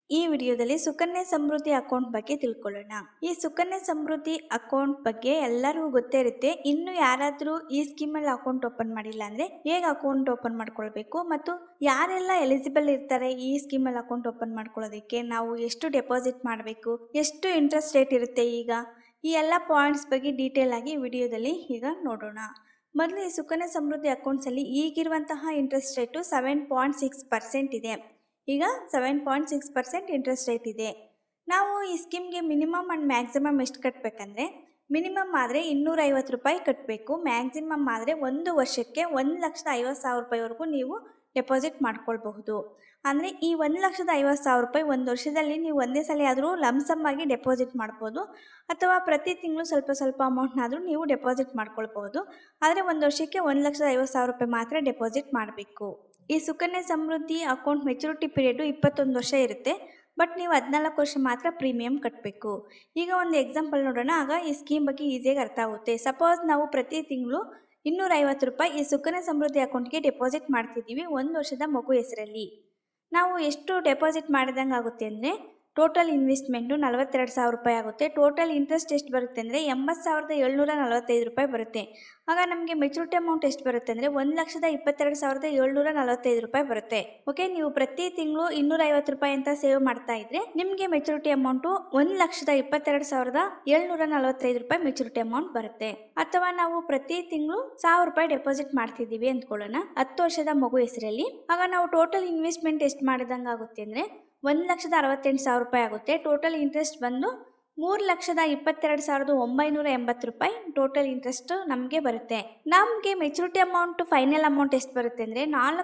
ಈ ವಿಡಿಯೋದಲ್ಲಿ ಸುಕನ್ಯಾ ಸಮೃದ್ಧಿ ಅಕೌಂಟ್ ಬಗ್ಗೆ ತಿಳ್ಕೊಳ್ಳೋಣ. ಈ ಸುಕನ್ಯಾ ಸಮೃದ್ಧಿ ಅಕೌಂಟ್ ಬಗ್ಗೆ ಎಲ್ಲರಿಗೂ ಗೊತ್ತೇ ಇರುತ್ತೆ. ಇನ್ನು ಯಾರಾದರೂ ಈ ಸ್ಕೀಮಲ್ಲಿ ಅಕೌಂಟ್ ಓಪನ್ ಮಾಡಿಲ್ಲ ಅಂದ್ರೆ ಹೇಗೆ ಅಕೌಂಟ್ ಓಪನ್ ಮಾಡ್ಕೊಳ್ಬೇಕು ಮತ್ತು ಯಾರೆಲ್ಲ ಎಲಿಜಿಬಲ್ ಇರ್ತಾರೆ ಈ ಸ್ಕೀಮಲ್ಲಿ ಅಕೌಂಟ್ ಓಪನ್ ಮಾಡ್ಕೊಳ್ಳೋದಕ್ಕೆ, ನಾವು ಎಷ್ಟು ಡೆಪಾಸಿಟ್ ಮಾಡಬೇಕು, ಎಷ್ಟು ಇಂಟ್ರೆಸ್ಟ್ ರೇಟ್ ಇರುತ್ತೆ, ಈಗ ಈ ಎಲ್ಲ ಪಾಯಿಂಟ್ಸ್ ಬಗ್ಗೆ ಡೀಟೇಲ್ ಆಗಿ ವಿಡಿಯೋದಲ್ಲಿ ಈಗ ನೋಡೋಣ. ಮೊದಲು ಈ ಸುಕನ್ಯಾ ಸಮೃದ್ಧಿ ಅಕೌಂಟ್ಸ್ ಅಲ್ಲಿ ಈಗಿರುವಂತಹ ಇಂಟ್ರೆಸ್ಟ್ ರೇಟು 7.6% ಇದೆ. ಈಗ 7.6% ಇಂಟ್ರೆಸ್ಟ್ ರೇಟ್ ಇದೆ. ನಾವು ಈ ಸ್ಕೀಮ್ಗೆ ಮಿನಿಮಮ್ ಅಂಡ್ ಮ್ಯಾಕ್ಸಿಮಮ್ ಎಷ್ಟು ಕಟ್ಟಬೇಕಂದ್ರೆ, ಮಿನಿಮಮ್ ಆದರೆ 250 ರೂಪಾಯಿ ಕಟ್ಟಬೇಕು. ಮ್ಯಾಕ್ಸಿಮಮ್ ಆದರೆ 1 ವರ್ಷಕ್ಕೆ 1,50,000 ರೂಪಾಯಿವರೆಗೂ ನೀವು ಡೆಪಾಸಿಟ್ ಮಾಡ್ಕೊಳ್ಬಹುದು. ಅಂದರೆ ಈ 1,50,000 ರೂಪಾಯಿ ಒಂದು ವರ್ಷದಲ್ಲಿ ನೀವು ಒಂದೇ ಸಲ ಆದರೂ ಲಮ್ಸಮ್ ಆಗಿ ಡೆಪಾಸಿಟ್ ಮಾಡ್ಬೋದು, ಅಥವಾ ಪ್ರತಿ ತಿಂಗಳು ಸ್ವಲ್ಪ ಸ್ವಲ್ಪ ಅಮೌಂಟ್ನಾದರೂ ನೀವು ಡೆಪಾಸಿಟ್ ಮಾಡ್ಕೊಳ್ಬಹುದು. ಆದರೆ ಒಂದು ವರ್ಷಕ್ಕೆ 1,50,000 ರೂಪಾಯಿ ಮಾತ್ರ ಡೆಪಾಸಿಟ್ ಮಾಡಬೇಕು. ಈ Sukanya Samriddhi account maturity period 21 ವರ್ಷ ಇರುತ್ತೆ. ಬಟ್ ನೀವು 14 ವರ್ಷ ಮಾತ್ರ ಪ್ರೀಮಿಯಂ ಕಟ್ಟಬೇಕು. ಈಗ ಒಂದು ಎಕ್ಸಾಂಪಲ್ ನೋಡೋಣ, ಆಗ ಈ ಸ್ಕೀಮ್ ಬಗ್ಗೆ ಈಸಿಯಾಗಿ ಅರ್ಥ ಆಗುತ್ತೆ. ಸಪೋಸ್ ನಾವು ಪ್ರತಿ ತಿಂಗಳು 250 ರೂಪಾಯಿ ಈ ಸುಕನ್ಯಾ ಸಮೃದ್ಧಿ ಅಕೌಂಟ್ಗೆ ಡೆಪಾಸಿಟ್ ಮಾಡ್ತಿದ್ದೀವಿ ಒಂದು ವರ್ಷದ ಮಗು ಹೆಸರಲ್ಲಿ. ನಾವು ಎಷ್ಟು ಡೆಪಾಸಿಟ್ ಮಾಡಿದಂಗೆ ಆಗುತ್ತೆ ಅಂದರೆ, ಟೋಟಲ್ ಇನ್ವೆಸ್ಟ್ಮೆಂಟು 42,000 ರೂಪಾಯಿ ಆಗುತ್ತೆ. ಟೋಟಲ್ ಇಂಟ್ರೆಸ್ಟ್ ಎಷ್ಟು ಬರುತ್ತೆ ಅಂದರೆ 80,745 ರೂಪಾಯಿ ಬರುತ್ತೆ. ಆಗ ನಮಗೆ ಮೆಚುರಿಟಿ ಅಮೌಂಟ್ ಎಷ್ಟು ಬರುತ್ತೆ ಅಂದರೆ 1,22,745 ರೂಪಾಯಿ ಬರುತ್ತೆ. ಓಕೆ, ನೀವು ಪ್ರತಿ ತಿಂಗಳು 250 ರೂಪಾಯಿ ಅಂತ ಸೇವ್ ಮಾಡ್ತಾ ಇದ್ರೆ ನಿಮಗೆ ಮೆಚುರಿಟಿ ಅಮೌಂಟು 1,22,745 ರೂಪಾಯಿ ಮೆಚುರಿಟಿ ಅಮೌಂಟ್ ಬರುತ್ತೆ. ಅಥವಾ ನಾವು ಪ್ರತಿ ತಿಂಗಳು 1,000 ರೂಪಾಯಿ ಡೆಪಾಸಿಟ್ ಮಾಡ್ತಿದ್ದೀವಿ ಅಂದ್ಕೊಳ್ಳೋಣ 10 ವರ್ಷದ ಮಗು ಹೆಸರಲ್ಲಿ. ಆಗ ನಾವು ಟೋಟಲ್ ಇನ್ವೆಸ್ಟ್ಮೆಂಟ್ ಎಷ್ಟು ಮಾಡಿದಂಗೆ ಆಗುತ್ತೆ ಅಂದರೆ 1,68,000 ರೂಪಾಯಿ ಆಗುತ್ತೆ. ಟೋಟಲ್ ಇಂಟ್ರೆಸ್ಟ್ ಬಂದು 3,22,980 ರೂಪಾಯಿ ಟೋಟಲ್ ಇಂಟ್ರೆಸ್ಟ್ ನಮಗೆ ಬರುತ್ತೆ. ನಮಗೆ ಮೆಚುರಿಟಿ ಅಮೌಂಟ್ ಫೈನಲ್ ಅಮೌಂಟ್ ಎಷ್ಟು ಬರುತ್ತೆ ಅಂದರೆ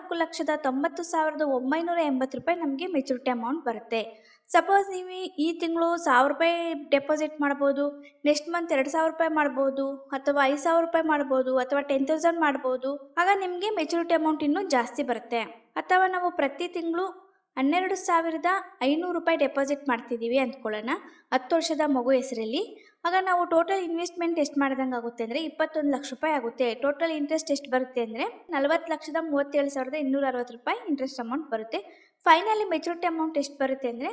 4,90,980 ರೂಪಾಯಿ ನಮಗೆ ಮೆಚುರಿಟಿ ಅಮೌಂಟ್ ಬರುತ್ತೆ. ಸಪೋಸ್ ನೀವು ಈ ತಿಂಗಳು 1,000 ರೂಪಾಯಿ ಡೆಪಾಸಿಟ್ ಮಾಡ್ಬೋದು, ನೆಕ್ಸ್ಟ್ ಮಂತ್ 2,000 ರೂಪಾಯಿ ಮಾಡ್ಬೋದು, ಅಥವಾ 5,000 ರೂಪಾಯಿ ಮಾಡ್ಬೋದು, ಅಥವಾ 10,000 ಮಾಡ್ಬೋದು. ಆಗ ನಿಮಗೆ ಮೆಚುರಿಟಿ ಅಮೌಂಟ್ ಇನ್ನೂ ಜಾಸ್ತಿ ಬರುತ್ತೆ. ಅಥವಾ ನಾವು ಪ್ರತಿ ತಿಂಗಳು 12,500 ರೂಪಾಯಿ ಡೆಪಾಸಿಟ್ ಮಾಡ್ತಿದ್ದೀವಿ ಅಂದ್ಕೊಳ್ಳೋಣ 10 ವರ್ಷದ ಮಗು ಹೆಸರಲ್ಲಿ. ಆಗ ನಾವು ಟೋಟಲ್ ಇನ್ವೆಸ್ಟ್ಮೆಂಟ್ ಎಷ್ಟು ಮಾಡಿದಂಗೆ ಆಗುತ್ತೆ ಅಂದರೆ 21 ಲಕ್ಷ ರೂಪಾಯಿ ಆಗುತ್ತೆ. ಟೋಟಲ್ ಇಂಟ್ರೆಸ್ಟ್ ಎಷ್ಟು ಬರುತ್ತೆ ಅಂದರೆ 40,37,260 ರೂಪಾಯಿ ಇಂಟ್ರೆಸ್ಟ್ ಅಮೌಂಟ್ ಬರುತ್ತೆ. ಫೈನಲಿ ಮೆಚುರಿಟಿ ಅಮೌಂಟ್ ಎಷ್ಟು ಬರುತ್ತೆ ಅಂದರೆ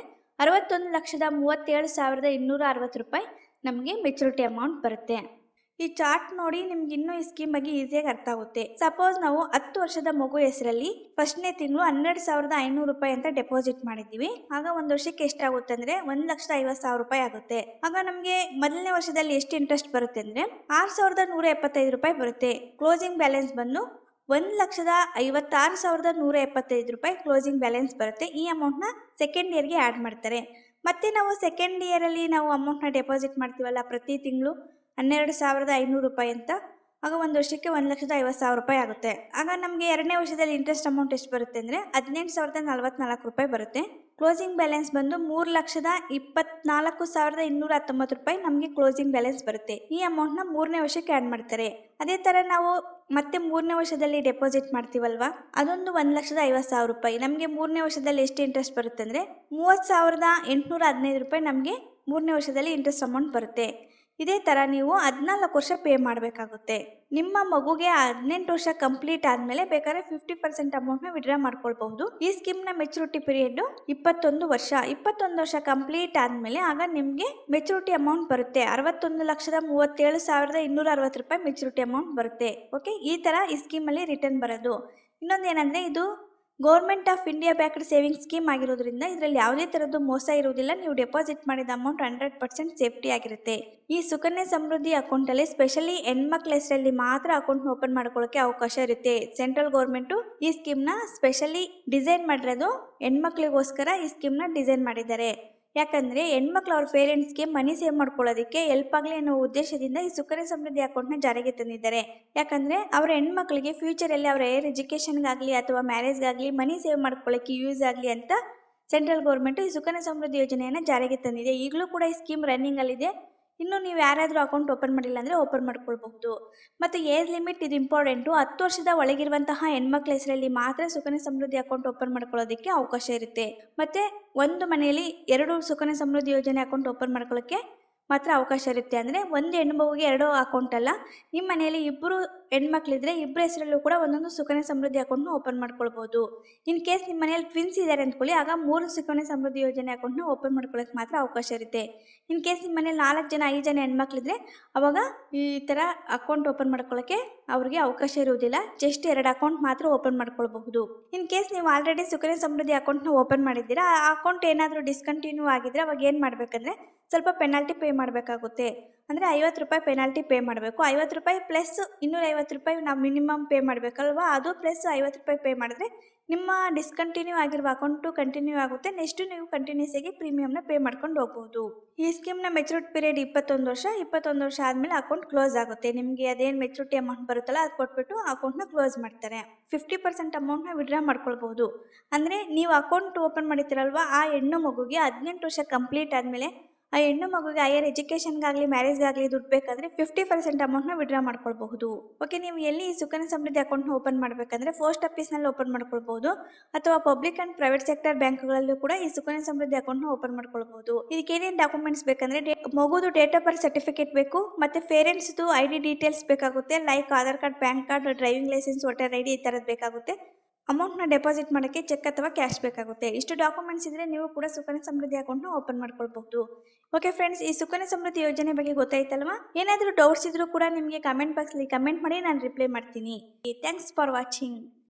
61,37,260 ರೂಪಾಯಿ ನಮಗೆ ಮೆಚುರಿಟಿ ಅಮೌಂಟ್ ಬರುತ್ತೆ. ಈ ಚಾರ್ಟ್ ನೋಡಿ ನಿಮ್ಗೆ ಇನ್ನೂ ಈ ಸ್ಕೀಮ್ ಬಗ್ಗೆ ಈಸಿಯಾಗಿ ಅರ್ಥ ಆಗುತ್ತೆ. ಸಪೋಸ್ ನಾವು 10 ವರ್ಷದ ಮಗು ಹೆಸರಲ್ಲಿ ಫಸ್ಟ್ನೇ ತಿಂಗಳು 12,500 ರೂಪಾಯಿ ಅಂತ ಡೆಪಾಸಿಟ್ ಮಾಡಿದ್ದೀವಿ. ಆಗ ಒಂದು ವರ್ಷಕ್ಕೆ ಎಷ್ಟಾಗುತ್ತೆ ಅಂದರೆ 1,50,000 ರೂಪಾಯಿ ಆಗುತ್ತೆ. ಆಗ ನಮಗೆ ಮೊದಲನೇ ವರ್ಷದಲ್ಲಿ ಎಷ್ಟು ಇಂಟ್ರೆಸ್ಟ್ ಬರುತ್ತೆ ಅಂದರೆ 6,175 ರೂಪಾಯಿ ಬರುತ್ತೆ. ಕ್ಲೋಸಿಂಗ್ ಬ್ಯಾಲೆನ್ಸ್ ಬಂದು 1,56,175 ರೂಪಾಯಿ ಕ್ಲೋಸಿಂಗ್ ಬ್ಯಾಲೆನ್ಸ್ ಬರುತ್ತೆ. ಈ ಅಮೌಂಟ್ನ ಸೆಕೆಂಡ್ ಇಯರ್ಗೆ ಆ್ಯಡ್ ಮಾಡ್ತಾರೆ. ಮತ್ತೆ ನಾವು ಸೆಕೆಂಡ್ ಇಯರಲ್ಲಿ ನಾವು ಅಮೌಂಟ್ನ ಡೆಪಾಸಿಟ್ ಮಾಡ್ತೀವಲ್ಲ ಪ್ರತಿ ತಿಂಗಳು 12,500 ರೂಪಾಯಿ ಅಂತ, ಆಗ ಒಂದು ವರ್ಷಕ್ಕೆ 1,50,000 ರೂಪಾಯಿ ಆಗುತ್ತೆ. ಆಗ ನಮಗೆ ಎರಡನೇ ವರ್ಷದಲ್ಲಿ ಇಂಟ್ರೆಸ್ಟ್ ಅಮೌಂಟ್ ಎಷ್ಟು ಬರುತ್ತೆ ಅಂದರೆ 18,044 ರೂಪಾಯಿ ಬರುತ್ತೆ. ಕ್ಲೋಸಿಂಗ್ ಬ್ಯಾಲೆನ್ಸ್ ಬಂದು 3,24,219 ರೂಪಾಯಿ ನಮಗೆ ಕ್ಲೋಸಿಂಗ್ ಬ್ಯಾಲೆನ್ಸ್ ಬರುತ್ತೆ. ಈ ಅಮೌಂಟ್ನ ಮೂರನೇ ವರ್ಷಕ್ಕೆ ಆ್ಯಡ್ ಮಾಡ್ತಾರೆ. ಅದೇ ಥರ ನಾವು ಮತ್ತೆ ಮೂರನೇ ವರ್ಷದಲ್ಲಿ ಡೆಪಾಸಿಟ್ ಮಾಡ್ತೀವಲ್ವಾ, ಅದೊಂದು 1,50,000 ರೂಪಾಯಿ. ನಮಗೆ ಮೂರನೇ ವರ್ಷದಲ್ಲಿ ಎಷ್ಟು ಇಂಟ್ರೆಸ್ಟ್ ಬರುತ್ತೆ ಅಂದರೆ 30,815 ರೂಪಾಯಿ ನಮಗೆ ಮೂರನೇ ವರ್ಷದಲ್ಲಿ ಇಂಟ್ರೆಸ್ಟ್ ಅಮೌಂಟ್ ಬರುತ್ತೆ. ಇದೇ ಥರ ನೀವು 14 ವರ್ಷ ಪೇ ಮಾಡಬೇಕಾಗುತ್ತೆ. ನಿಮ್ಮ ಮಗುಗೆ 18 ವರ್ಷ ಕಂಪ್ಲೀಟ್ ಆದಮೇಲೆ ಬೇಕಾದ್ರೆ 50% ಅಮೌಂಟ್ನ ವಿಡ್ರಾ ಮಾಡ್ಕೊಳ್ಬಹುದು. ಈ ಸ್ಕೀಮ್ನ ಮೆಚುರಿಟಿ ಪೀರಿಯಡ್ 21 ವರ್ಷ. 21 ವರ್ಷ ಕಂಪ್ಲೀಟ್ ಆದಮೇಲೆ ಆಗ ನಿಮಗೆ ಮೆಚುರಿಟಿ ಅಮೌಂಟ್ ಬರುತ್ತೆ 61,37,260 ರೂಪಾಯಿ ಮೆಚುರಿಟಿ ಅಮೌಂಟ್ ಬರುತ್ತೆ. ಓಕೆ, ಈ ಥರ ಈ ಸ್ಕೀಮಲ್ಲಿ ರಿಟರ್ನ್ ಬರೋದು. ಇನ್ನೊಂದು ಏನಂದರೆ, ಇದು government of India backed saving scheme ಆಗಿರೋದ್ರಿಂದ ಇದರಲ್ಲಿ ಯಾವುದೇ ಥರದ್ದು ಮೋಸ ಇರುವುದಿಲ್ಲ. ನೀವು ಡೆಪಾಸಿಟ್ ಮಾಡಿದ ಅಮೌಂಟ್ 100% ಸೇಫ್ಟಿ ಆಗಿರುತ್ತೆ. ಈ ಸುಕನ್ಯಾ ಸಮೃದ್ಧಿ ಅಕೌಂಟಲ್ಲಿ ಸ್ಪೆಷಲಿ ಹೆಣ್ಮಕ್ಳ ಹೆಸರಲ್ಲಿ ಮಾತ್ರ ಅಕೌಂಟ್ನ ಓಪನ್ ಮಾಡ್ಕೊಳ್ಳೋಕ್ಕೆ ಅವಕಾಶ ಇರುತ್ತೆ. ಸೆಂಟ್ರಲ್ ಗೌರ್ಮೆಂಟು ಈ ಸ್ಕೀಮ್ನ ಸ್ಪೆಷಲಿ ಡಿಸೈನ್ ಮಾಡಿರೋದು ಹೆಣ್ಮಕ್ಳಿಗೋಸ್ಕರ ಈ ಸ್ಕೀಮ್ನ ಡಿಸೈನ್ ಮಾಡಿದ್ದಾರೆ. ಯಾಕಂದರೆ ಹೆಣ್ಮಕ್ಳು ಅವ್ರ ಪೇರೆಂಟ್ಸ್ಗೆ ಮನಿ ಸೇವ್ ಮಾಡ್ಕೊಳ್ಳೋದಕ್ಕೆ ಹೆಲ್ಪ್ ಆಗಲಿ ಅನ್ನೋ ಉದ್ದೇಶದಿಂದ ಈ ಸುಕನ್ಯಾ ಸಮೃದ್ಧಿ ಅಕೌಂಟ್ನ ಜಾರಿಗೆ ತಂದಿದ್ದಾರೆ. ಯಾಕಂದರೆ ಅವರ ಹೆಣ್ಮಕ್ಳಿಗೆ ಫ್ಯೂಚರಲ್ಲಿ ಅವರ ಏರ್ ಎಜುಕೇಷನ್ಗಾಗಲಿ ಅಥವಾ ಮ್ಯಾರೇಜ್ಗಾಗಲಿ ಮನಿ ಸೇವ್ ಮಾಡ್ಕೊಳ್ಳೋಕ್ಕೆ ಯೂಸ್ ಆಗಲಿ ಅಂತ ಸೆಂಟ್ರಲ್ ಗೌರ್ಮೆಂಟು ಈ ಸುಕನ್ಯಾ ಸಮೃದ್ಧಿ ಯೋಜನೆಯನ್ನು ಜಾರಿಗೆ ತಂದಿದೆ. ಈಗಲೂ ಕೂಡ ಈ ಸ್ಕೀಮ್ ರನ್ನಿಂಗಲ್ಲಿದೆ. ಇನ್ನು ನೀವು ಯಾರಾದರೂ ಅಕೌಂಟ್ ಓಪನ್ ಮಾಡಿಲ್ಲ ಅಂದರೆ ಓಪನ್ ಮಾಡ್ಕೊಳ್ಬಹುದು. ಮತ್ತು ಏಜ್ ಲಿಮಿಟ್ ಇದು ಇಂಪಾರ್ಟೆಂಟು. 10 ವರ್ಷದ ಒಳಗಿರುವಂತಹ ಹೆಣ್ಮಕ್ಳ ಹೆಸರಲ್ಲಿ ಮಾತ್ರ ಸುಕನ್ಯಾ ಸಮೃದ್ಧಿ ಅಕೌಂಟ್ ಓಪನ್ ಮಾಡ್ಕೊಳ್ಳೋದಕ್ಕೆ ಅವಕಾಶ ಇರುತ್ತೆ. ಮತ್ತು ಒಂದು ಮನೆಯಲ್ಲಿ 2 ಸುಕನ್ಯಾ ಸಮೃದ್ಧಿ ಯೋಜನೆ ಅಕೌಂಟ್ ಓಪನ್ ಮಾಡ್ಕೊಳ್ಳೋಕ್ಕೆ ಮಾತ್ರ ಅವಕಾಶ ಇರುತ್ತೆ. ಅಂದರೆ ಒಂದು ಹೆಣ್ಣು ಮಗುಗೆ 2 ಅಕೌಂಟ್ ಅಲ್ಲ, ನಿಮ್ಮ ಮನೆಯಲ್ಲಿ 2 ಹೆಣ್ಮಕ್ಳಿದ್ರೆ ಇಬ್ಬರ ಹೆಸರಲ್ಲೂ ಕೂಡ ಒಂದೊಂದು ಸುಕನ್ಯಾ ಸಮೃದ್ಧಿ ಅಕೌಂಟ್ನ ಓಪನ್ ಮಾಡ್ಕೊಳ್ಬಹುದು. ಇನ್ ಕೇಸ್ ನಿಮ್ಮ ಮನೆಯಲ್ಲಿ ಟ್ವಿನ್ಸ್ ಇದ್ದಾರೆ ಅಂದ್ಕೊಳ್ಳಿ, ಆಗ 3 ಸುಕನ್ಯಾ ಸಮೃದ್ಧಿ ಯೋಜನೆ ಅಕೌಂಟ್ನ ಓಪನ್ ಮಾಡ್ಕೊಳ್ಳೋಕೆ ಮಾತ್ರ ಅವಕಾಶ ಇರುತ್ತೆ. ಇನ್ ಕೇಸ್ ನಿಮ್ಮ ಮನೇಲಿ 4 ಜನ 5 ಜನ ಹೆಣ್ಮಕ್ಳಿದ್ರೆ ಅವಾಗ ಈ ಥರ ಅಕೌಂಟ್ ಓಪನ್ ಮಾಡ್ಕೊಳ್ಳೋಕ್ಕೆ ಅವ್ರಿಗೆ ಅವಕಾಶ ಇರುವುದಿಲ್ಲ. ಜಸ್ಟ್ 2 ಅಕೌಂಟ್ ಮಾತ್ರ ಓಪನ್ ಮಾಡ್ಕೊಳ್ಬಹುದು. ಇನ್ ಕೇಸ್ ನೀವು ಆಲ್ರೆಡಿ ಸುಕನ್ಯಾ ಸಮೃದ್ಧಿ ಅಕೌಂಟ್ನ ಓಪನ್ ಮಾಡಿದ್ದೀರಾ, ಆ ಅಕೌಂಟ್ ಏನಾದರೂ ಡಿಸ್ಕಂಟಿನ್ಯೂ ಆಗಿದ್ರೆ ಅವಾಗ ಏನು ಮಾಡಬೇಕಂದ್ರೆ ಸ್ವಲ್ಪ ಪೆನಾಲ್ಟಿ ಪೇ ಮಾಡಬೇಕಾಗುತ್ತೆ. ಅಂದರೆ 50 ರೂಪಾಯಿ ಪೆನಾಲ್ಟಿ ಪೇ ಮಾಡಬೇಕು. 50 ರೂಪಾಯಿ ಪ್ಲಸ್ 250 ರೂಪಾಯಿ ನಾವು ಮಿನಿಮಮ್ ಪೇ ಮಾಡಬೇಕಲ್ವಾ, ಅದು ಪ್ಲಸ್ 50 ರೂಪಾಯಿ ಪೇ ಮಾಡಿದ್ರೆ ನಿಮ್ಮ ಡಿಸ್ಕಂಟಿನ್ಯೂ ಆಗಿರುವ ಅಕೌಂಟು ಕಂಟಿನ್ಯೂ ಆಗುತ್ತೆ. ನೆಕ್ಸ್ಟ್ ನೀವು ಕಂಟಿನ್ಯೂಸ್ ಆಗಿ ಪ್ರೀಮಿಯಂನ ಪೇ ಮಾಡ್ಕೊಂಡು ಹೋಗ್ಬೋದು. ಈ ಸ್ಕೀಮ್ನ ಮೆಚುರಿಟಿ ಪೀರಿಯಡ್ 21 ವರ್ಷ. 21 ವರ್ಷ ಆದಮೇಲೆ ಅಕೌಂಟ್ ಕ್ಲೋಸ್ ಆಗುತ್ತೆ. ನಿಮಗೆ ಅದೇನು ಮೆಚುರಿಟಿ ಅಮೌಂಟ್ ಬರುತ್ತಲ್ಲ ಅದು ಕೊಟ್ಬಿಟ್ಟು ಅಕೌಂಟ್ನ ಕ್ಲೋಸ್ ಮಾಡ್ತಾರೆ. 50% ಅಮೌಂಟ್ನ ವಿಡ್ರಾ ಮಾಡ್ಕೊಳ್ಬಹುದು. ಅಂದರೆ ನೀವು ಅಕೌಂಟ್ ಓಪನ್ ಮಾಡಿರ್ತೀರಲ್ವಾ, ಆ ಹೆಣ್ಣು ಮಗುಗೆ 18 ವರ್ಷ ಕಂಪ್ಲೀಟ್ ಆದಮೇಲೆ ಆ ಹೆಣ್ಣು ಮಗುಗೆ ಹೈಯರ್ ಎಜುಕೇಷನ್ಗಾಗಲಿ ಮ್ಯಾರೇಜ್ಗಾಗಲಿ ದುಡ್ಡು ಬೇಕಾದರೆ 50% ಅಮೌಂಟ್ನ ವಿಡ್ರಾ ಮಾಡ್ಕೊಳ್ಬಹುದು. ಓಕೆ, ನೀವು ಎಲ್ಲಿ ಈ ಸುಕನ್ಯಾ ಸಮೃದ್ಧಿ ಅಕೌಂಟ್ನ ಓಪನ್ ಮಾಡಬೇಕಂದ್ರೆ ಪೋಸ್ಟ್ ಆಫೀಸ್ನಲ್ಲಿ ಓಪನ್ ಮಾಡ್ಕೊಳ್ಬಹುದು ಅಥವಾ ಪಬ್ಲಿಕ್ ಆ್ಯಂಡ್ ಪ್ರೈವೇಟ್ ಸೆಕ್ಟರ್ ಬ್ಯಾಂಕ್ಗಳಲ್ಲೂ ಕೂಡ ಈ ಸುಕನ್ಯಾ ಸಮೃದ್ಧಿ ಅಕೌಂಟ್ನ ಓಪನ್ ಮಾಡ್ಕೊಳ್ಬಹುದು. ಇದಕ್ಕೆ ಏನೇನು ಡಾಕ್ಯುಮೆಂಟ್ಸ್ ಬೇಕಂದ್ರೆ ಮಗುದು ಡೇಟ್ ಆಫ್ ಬರ್ತ್ ಸರ್ಟಿಫಿಕೇಟ್ ಬೇಕು, ಮತ್ತು ಪೇರೆಂಟ್ಸ್ದು ID ಡೀಟೇಲ್ಸ್ ಬೇಕಾಗುತ್ತೆ. Like Aadhaar card, PAN card, driving licence, voter ID ಈ ಥರದ್ದು ಬೇಕಾಗುತ್ತೆ. ಅಮೌಂಟ್ನ ಡೆಪಾಸಿಟ್ ಮಾಡೋಕ್ಕೆ ಚೆಕ್ ಅಥವಾ ಕ್ಯಾಶ್ ಬೇಕಾಗುತ್ತೆ. ಇಷ್ಟು ಡಾಕ್ಯುಮೆಂಟ್ಸ್ ಇದ್ದರೆ ನೀವು ಕೂಡ ಸುಕನ್ಯಾ ಸಮೃದ್ಧಿ ಅಕೌಂಟ್ನ ಓಪನ್ ಮಾಡ್ಕೊಳ್ಬಹುದು. ಓಕೆ ಫ್ರೆಂಡ್ಸ್, ಈ ಸುಕನ್ಯಾ ಸಮೃದ್ಧಿ ಯೋಜನೆ ಬಗ್ಗೆ ಗೊತ್ತಾಯ್ತಲ್ವಾ? ಏನಾದರೂ ಡೌಟ್ಸ್ ಇದ್ರೂ ಕೂಡ ನಿಮಗೆ ಕಮೆಂಟ್ ಬಾಕ್ಸಲ್ಲಿ ಕಮೆಂಟ್ ಮಾಡಿ, ನಾನು ರಿಪ್ಲೈ ಮಾಡ್ತೀನಿ. Thanks for watching.